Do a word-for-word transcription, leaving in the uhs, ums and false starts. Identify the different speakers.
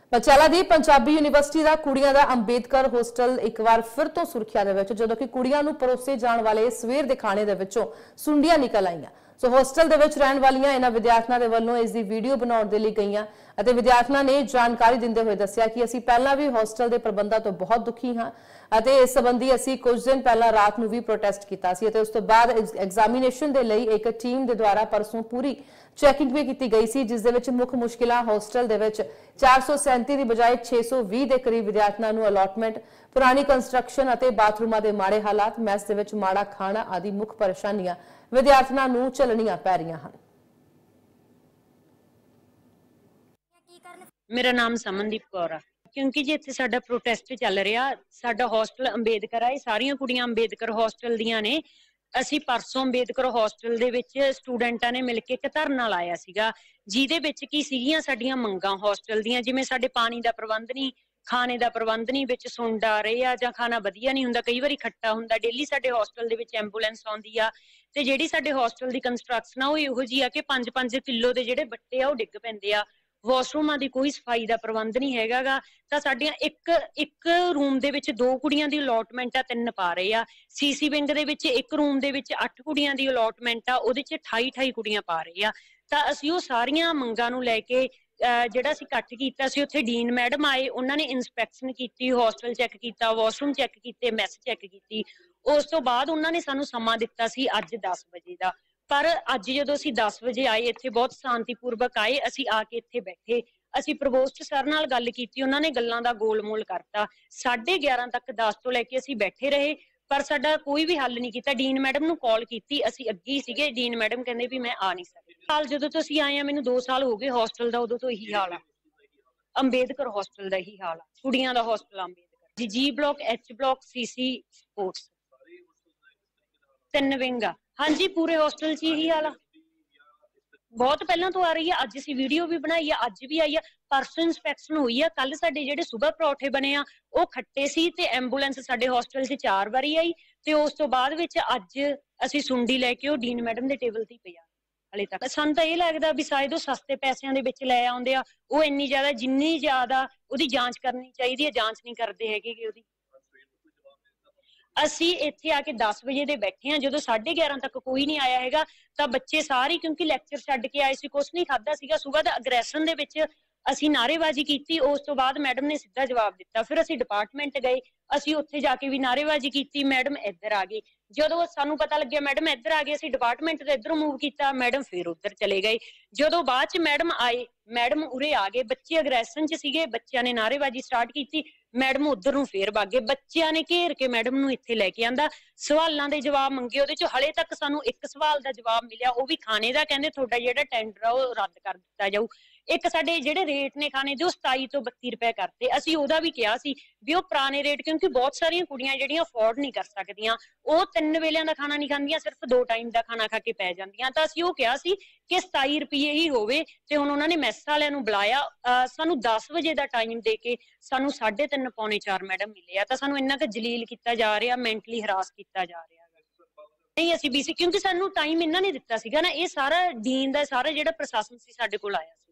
Speaker 1: ਪਟਿਆਲਾ ਦੀ ਪੰਜਾਬੀ ਯੂਨੀਵਰਸਿਟੀ ਦਾ ਕੁੜੀਆਂ ਦਾ ਅੰਬੇਦਕਰ ਹੋਸਟਲ ਇੱਕ ਵਾਰ ਫਿਰ ਤੋਂ ਸੁਰਖੀਆਂ ਦੇ ਵਿੱਚ, ਜਦੋਂ ਕਿ ਕੁੜੀਆਂ ਨੂੰ ਪਰੋਸੇ ਜਾਣ ਵਾਲੇ ਸਵੇਰ ਦੇ ਖਾਣੇ ਦੇ ਵਿੱਚੋਂ ਸੁੰਡੀਆਂ ਨਿਕਲ ਆਈਆਂ। ਸੋ ਹੋਸਟਲ ਦੇ ਵਿੱਚ ਰਹਿਣ ਵਾਲੀਆਂ ਇਹਨਾਂ ਵਿਦਿਆਰਥਣਾਂ ਦੇ ਵੱਲੋਂ ਇਸ ਦੀ ਵੀਡੀਓ ਬਣਾਉਣ ਦੇ ਲਈ ਗਈਆਂ ਅਤੇ ਵਿਦਿਆਰਥਣਾਂ ਨੇ ਜਾਣਕਾਰੀ ਦਿੰਦੇ ਹੋਏ ਦੱਸਿਆ ਕਿ ਅਸੀਂ ਪਹਿਲਾਂ ਵੀ ਹੋਸਟਲ ਦੇ ਪ੍ਰਬੰਧਾਂ ਤੋਂ ਬਹੁਤ ਦੁਖੀ ਹਾਂ ਅਤੇ ਇਸ ਸੰਬੰਧੀ ਅਸੀਂ ਕੁਝ ਦਿਨ ਪਹਿਲਾਂ ਰਾਤ ਨੂੰ ਵੀ ਪ੍ਰੋਟੈਸਟ ਕੀਤਾ ਸੀ ਅਤੇ ਉਸ ਤੋਂ ਬਾਅਦ ਐਗਜ਼ਾਮੀਨੇਸ਼ਨ ਦੇ ਲਈ ਇੱਕ ਟੀਮ ਦੇ ਦੁਆਰਾ ਪਰਸੋਂ ਪੂਰੀ ਚੈਕਿੰਗ ਵੀ ਕੀਤੀ ਗਈ ਸੀ, ਜਿਸ ਦੇ ਵਿੱਚ ਮੁੱਖ ਮੁਸ਼ਕਿਲਾਂ ਹੋਸਟਲ ਦੇ ਵਿੱਚ ਚਾਰ सौ सैंतीस ਦੀ ਬਜਾਏ छे सौ बीस ਦੇ ਕਰੀਬ ਵਿਦਿਆਰਥਣਾਂ ਨੂੰ ਅਲਾਟਮੈਂਟ, ਪੁਰਾਣੀ ਕੰਸਟਰਕਸ਼ਨ ਅਤੇ ਬਾਥਰੂਮਾਂ ਦੇ ਮਾੜੇ ਹਾਲਾਤ, ਮੈਸ ਦੇ ਵਿੱਚ ਮਾੜਾ ਖਾਣਾ ਆਦਿ ਮੁੱਖ ਪਰੇਸ਼ਾਨੀਆਂ ਵਿਦਿਆਰਥਣਾਂ ਨੂੰ ਝੱਲਣੀਆਂ ਪੈ ਰਹੀਆਂ ਹਨ।
Speaker 2: मेरा नाम समनदीप कौर है, क्योंकि जे इत्थे साडा प्रोटेस्ट चल रहा, साडा हॉस्टल अंबेदकर है, सारियां कुड़ियां अंबेदकर हॉस्टल दियां ने। ਅਸੀਂ परसों अंबेदकर हॉस्टल ਦੇ ਵਿੱਚ ਸਟੂਡੈਂਟਾਂ ਨੇ ਮਿਲ ਕੇ ਇੱਕ ਧਰਨਾ ਲਾਇਆ ਸੀਗਾ, ਜਿਹਦੇ ਵਿੱਚ ਕੀ ਸੀਗੀਆਂ ਸਾਡੀਆਂ ਮੰਗਾਂ ਹੌਸਟਲ ਦੀਆਂ, ਜਿਵੇਂ ਸਾਡੇ ਪਾਣੀ ਦਾ ਪ੍ਰਬੰਧ ਨਹੀਂ, ਖਾਣੇ ਦਾ ਪ੍ਰਬੰਧ ਨਹੀਂ, ਵਿੱਚ ਸੁੰਡ ਆ ਰਹੇ ਆ ਜਾਂ ਖਾਣਾ ਵਧੀਆ ਨਹੀਂ ਹੁੰਦਾ, ਕਈ ਵਾਰੀ ਖੱਟਾ ਹੁੰਦਾ। ਡੇਲੀ ਸਾਡੇ ਹੌਸਟਲ ਦੇ ਵਿੱਚ ਐਂਬੂਲੈਂਸ ਆਉਂਦੀ ਆ ਤੇ ਜਿਹੜੀ ਸਾਡੇ ਹੌਸਟਲ ਦੀ ਕੰਸਟਰਕਸ਼ਨ ਆ ਉਹ ਇਹੋ ਜਿਹੀ ਆ ਕਿ ਪੰਜ ਪੰਜ ਕਿਲੋ ਦੇ ਜਿਹੜੇ ਬੱਟੇ ਆ ਉਹ ਡਿੱਗ ਪੈਂਦੇ ਆ। ਵਾਸ਼ਰੂਮਾਂ ਦੀ ਕੋਈ ਸਫਾਈ ਦਾ ਪ੍ਰਬੰਧ ਨਹੀਂ ਹੈਗਾਗਾ। ਤਾਂ ਸਾਡੀਆਂ ਇੱਕ ਇੱਕ ਰੂਮ ਦੇ ਵਿੱਚ ਦੋ ਕੁੜੀਆਂ ਦੀ ਅਲਾਟਮੈਂਟ ਆ, ਤਿੰਨ ਪਾ ਰਹੇ ਆ। ਸੀਸੀ ਵਿੰਗ ਦੇ ਵਿੱਚ ਇੱਕ ਰੂਮ ਦੇ ਵਿੱਚ ਅੱਠ ਕੁੜੀਆਂ ਦੀ ਅਲਾਟਮੈਂਟ ਆ, ਉਹਦੇ ਚ ਅਠਾਈ ਅਠਾਈ ਕੁੜੀਆਂ ਪਾ ਰਹੇ ਆ। ਤਾਂ ਅਸੀਂ ਉਹ ਸਾਰੀਆਂ ਮੰਗਾਂ ਨੂੰ ਲੈ ਕੇ ਜਿਹੜਾ ਅਸੀਂ ਇਕੱਠ ਕੀਤਾ ਸੀ, ਉੱਥੇ ਡੀਨ ਮੈਡਮ ਆਏ, ਉਹਨਾਂ ਨੇ ਇਨਸਪੈਕਸ਼ਨ ਕੀਤੀ, ਹੌਸਟਲ ਚੈੱਕ ਕੀਤਾ, ਵਾਸ਼ਰੂਮ ਚੈੱਕ ਕੀਤੇ, ਮੈਸ ਚੈੱਕ ਕੀਤੀ। ਉਸ ਤੋਂ ਬਾਅਦ ਉਹਨਾਂ ਨੇ ਸਾਨੂੰ ਸਮਾਂ ਦਿੱਤਾ ਸੀ ਅੱਜ ਦਸ ਵਜੇ ਦਾ। ਪਰ ਅੱਜ ਜਦੋਂ ਅਸੀਂ ਦਸ ਵਜੇ ਆਏ, ਇੱਥੇ ਬਹੁਤ ਸ਼ਾਂਤੀਪੂਰਵਕ ਆਏ, ਅਸੀਂ ਆ ਕੇ ਇੱਥੇ ਬੈਠੇ, ਅਸੀਂ ਪ੍ਰਵੋਸਟ ਸਰ ਨਾਲ ਗੱਲ ਕੀਤੀ, ਉਹਨਾਂ ਨੇ ਗੱਲਾਂ ਦਾ ਗੋਲਮੋਲ ਕਰਤਾ। ਸਾਢੇ ਗਿਆਰਾਂ ਤੱਕ ਦਸ ਤੋਂ ਲੈ ਕੇ ਅਸੀਂ ਬੈਠੇ ਰਹੇ, ਪਰ ਸਾਡਾ ਕੋਈ ਵੀ ਹੱਲ ਨਹੀਂ ਕੀਤਾ। ਡੀਨ ਮੈਡਮ ਨੂੰ ਕਾਲ ਕੀਤੀ, ਅਸੀਂ ਅੱਗੇ ਹੀ ਸੀਗੇ, ਡੀਨ ਮੈਡਮ ਕਹਿੰਦੇ ਵੀ ਮੈਂ ਆ ਨਹੀਂ ਸਕਦੀ। ਸਾਲ ਜਦੋਂ ਤੋਂ ਅਸੀਂ ਆਏ ਆ, ਮੈਨੂੰ ਦੋ ਸਾਲ ਹੋ ਗਏ ਹੌਸਟਲ ਦਾ, ਉਦੋਂ ਤੋਂ ਇਹੀ ਹਾਲ ਆ। ਅੰਬੇਦਕਰ ਹੌਸਟਲ ਦਾ ਇਹੀ ਹਾਲ ਆ, ਕੁੜੀਆਂ ਦਾ hostel Ambedkar ji, G block, H block, CC sports, ਤਿੰਨ ਵਿੰਗ ਆ। ਹਾਂਜੀ, ਪੂਰੇ ਹੌਸਟਲ 'ਚ ਇਹੀ ਹਾਲ ਆ, ਬਹੁਤ ਪਹਿਲਾਂ ਤੋਂ ਆ ਰਹੀ ਹੈ। ਅੱਜ ਅਸੀਂ ਵੀਡੀਓ ਵੀ ਬਣਾਈ ਆ, ਅੱਜ ਵੀ ਆਈ ਆ, ਪਰਸੋਂ ਇੰਸਪੈਕਸ਼ਨ ਹੋਈ ਆ। ਕੱਲ ਸਾਡੇ ਜਿਹੜੇ ਸੁਬਹ ਪਰੌਠੇ ਬਣੇ ਆ ਉਹ ਖੱਟੇ ਸੀ ਤੇ ਐਂਬੂਲੈਂਸ ਸਾਡੇ ਹੌਸਟਲ 'ਚ ਚਾਰ ਵਾਰੀ ਆਈ ਤੇ ਉਸ ਤੋਂ ਬਾਅਦ ਵਿੱਚ ਅੱਜ ਅਸੀਂ ਸੁੰਡੀ ਲੈ ਕੇ ਉਹ ਡੀਨ ਮੈਡਮ ਦੇ ਟੇਬਲ ਤੇ ਪਿਆ। ਹਲੇ ਤੱਕ ਸਾਨੂੰ ਤਾਂ ਇਹ ਲੱਗਦਾ ਵੀ ਸ਼ਾਇਦ ਉਹ ਸਸਤੇ ਪੈਸਿਆਂ ਦੇ ਵਿੱਚ ਲੈ ਆਉਂਦੇ ਆ। ਉਹ ਇੰਨੀ ਜ਼ਿਆਦਾ, ਜਿੰਨੀ ਜ਼ਿਆਦਾ ਉਹਦੀ ਜਾਂਚ ਕਰਨੀ ਚਾਹੀਦੀ ਹੈ, ਜਾਂਚ ਨਹੀਂ ਕਰਦੇ ਹੈਗੇ ਉਹਦੀ। ਅਸੀਂ ਇੱਥੇ ਆ ਕੇ ਦਸ ਵਜੇ ਦੇ ਬੈਠੇ ਆ, ਜਦੋਂ ਸਾਢੇ ਗਿਆਰਾਂ ਤੱਕ ਕੋਈ ਨਹੀਂ ਆਇਆ ਹੈਗਾ ਤਾਂ ਬੱਚੇ ਸਾਰੇ, ਕਿਉਂਕਿ ਲੈਕਚਰ ਛੱਡ ਕੇ ਆਏ ਸੀ, ਕੁਛ ਨਹੀਂ ਖਾਧਾ ਸੀਗਾ ਸੁਬਹ ਦਾ, ਅਗਰੈਸ਼ਨ ਦੇ ਵਿੱਚ ਅਸੀਂ ਨਾਅਰੇਬਾਜ਼ੀ ਕੀਤੀ। ਉਸ ਤੋਂ ਬਾਅਦ ਮੈਡਮ ਨੇ ਸਿੱਧਾ ਜਵਾਬ ਦਿੱਤਾ। ਫਿਰ ਅਸੀਂ ਡਿਪਾਰਟਮੈਂਟ ਗਏ, ਅਸੀਂ ਉੱਥੇ ਜਾ ਕੇ ਵੀ ਨਾਅਰੇਬਾਜ਼ੀ ਕੀਤੀ, ਮੈਡਮ ਇੱਧਰ ਆ ਗਈ। ਜਦੋਂ ਸਾਨੂੰ ਪਤਾ ਲੱਗਿਆ ਮੈਡਮ ਇੱਧਰ ਆ ਗਏ, ਅਸੀਂ ਡਿਪਾਰਟਮੈਂਟ ਤੋਂ ਇੱਧਰ ਮੂਵ ਕੀਤਾ, ਮੈਡਮ ਫਿਰ ਉੱਧਰ ਚਲੇ ਗਏ। ਜਦੋਂ ਬਾਅਦ ਚ ਮੈਡਮ ਆਏ, ਮੈਡਮ ਉਰੇ ਆ ਗਏ, ਬੱਚੇ ਅਗਰੈਸ਼ਨ ਚ ਸੀਗੇ, ਬੱਚਿਆਂ ਨੇ ਨਾਅਰੇਬਾਜ਼ੀ ਸਟਾਰਟ ਕੀਤੀ, ਮੈਡਮ ਉੱਧਰ ਨੂੰ ਫੇਰ ਵਗ ਗਏ। ਬੱਚਿਆਂ ਨੇ ਘੇਰ ਕੇ ਮੈਡਮ ਨੂੰ ਇੱਥੇ ਲੈ ਕੇ ਆਂਦਾ, ਸਵਾਲਾਂ ਦੇ ਜਵਾਬ ਮੰਗੇ, ਉਹਦੇ ਚ ਹਲੇ ਤੱਕ ਸਾਨੂੰ ਇੱਕ ਸਵਾਲ ਦਾ ਜਵਾਬ ਮਿਲਿਆ, ਉਹ ਵੀ ਖਾਣੇ ਦਾ। ਕਹਿੰਦੇ ਤੁਹਾਡਾ ਜਿਹੜਾ ਟੈਂਡਰ ਆ ਉਹ ਰੱਦ ਕਰ ਦਿੱਤਾ ਜਾਊ। ਇੱਕ ਸਾਡੇ ਜਿਹੜੇ ਰੇਟ ਨੇ ਖਾਣੇ ਦੇ ਉਹ ਸਤਾਈ ਤੋਂ ਬੱਤੀ ਰੁਪਏ ਕਰਤੇ। ਅਸੀਂ ਉਹਦਾ ਵੀ ਕਿਹਾ ਸੀ ਵੀ ਉਹ ਪੁਰਾਣੇ ਰੇਟ, ਕਿਉਂਕਿ ਬਹੁਤ ਸਾਰੀਆਂ ਕੁੜੀਆਂ ਜਿਹੜੀਆਂ ਅਫੋਰਡ ਨਹੀਂ ਕਰ ਸਕਦੀਆਂ, ਉਹ ਤਿੰਨ ਵੇਲਿਆਂ ਦਾ ਖਾਣਾ ਨਹੀਂ ਖਾਂਦੀਆਂ, ਸਿਰਫ ਦੋ ਟਾਈਮ ਦਾ ਖਾਣਾ ਖਾ ਕੇ ਪੈ ਜਾਂਦੀਆਂ। ਤਾਂ ਅਸੀਂ ਉਹ ਕਿਹਾ ਸੀ ਕਿ ਸਤਾਈ ਰੁਪਏ ਹੀ ਹੋਵੇ। ਤੇ ਹੁਣ ਉਹਨਾਂ ਨੇ ਮੈਸ ਵਾਲਿਆਂ ਨੂੰ ਬੁਲਾਇਆ, ਸਾਨੂੰ ਦਸ ਵਜੇ ਦਾ ਟਾਈਮ ਦੇ ਕੇ ਸਾਨੂੰ ਸਾਢੇ ਤਿੰਨ ਪੌਣੇ ਚਾਰ ਮੈਡਮ ਮਿਲੇ ਆ। ਤਾਂ ਸਾਨੂੰ ਇੰਨਾ ਕੁ ਜਲੀਲ ਕੀਤਾ ਜਾ ਰਿਹਾ, ਮੈਂਟਲੀ ਹਰਾਸ ਕੀਤਾ ਜਾ ਰਿਹਾ। ਨਹੀਂ, ਅਸੀਂ ਬੀਸੀ, ਕਿਉਂਕਿ ਸਾਨੂੰ ਟਾਈਮ ਇਹਨਾਂ ਨੇ ਦਿੱਤਾ ਸੀਗਾ ਨਾ। ਇਹ ਸਾਰਾ ਡੀਨ ਦਾ ਸਾਰਾ ਜਿਹੜਾ ਪ੍ਰਸ਼ਾਸਨ ਸੀ ਸਾਡੇ ਕੋਲ ਆਇਆ ਸੀ।